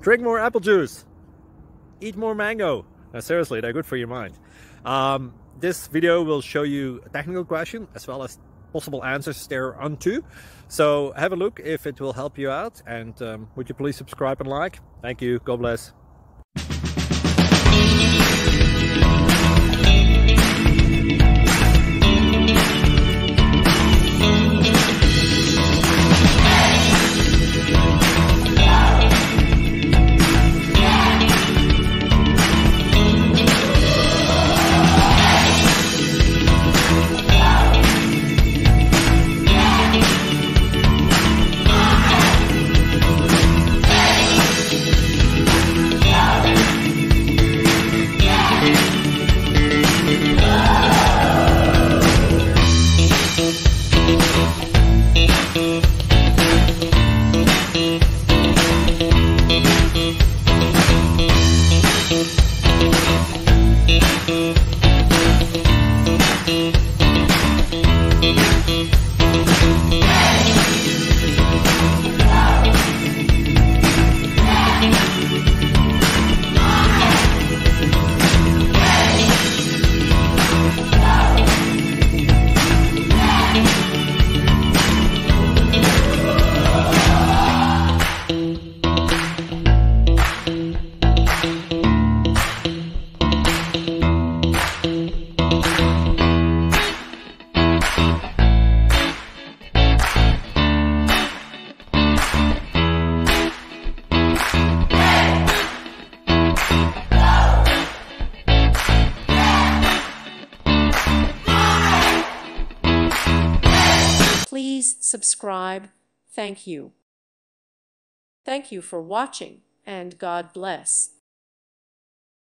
Drink more apple juice. Eat more mango. Now, seriously, they're good for your mind. This video will show you a technical question as well as possible answers thereunto. So have a look if it will help you out, and would you please subscribe and like? Thank you. God bless. Please subscribe. Thank you. Thank you for watching, and God bless.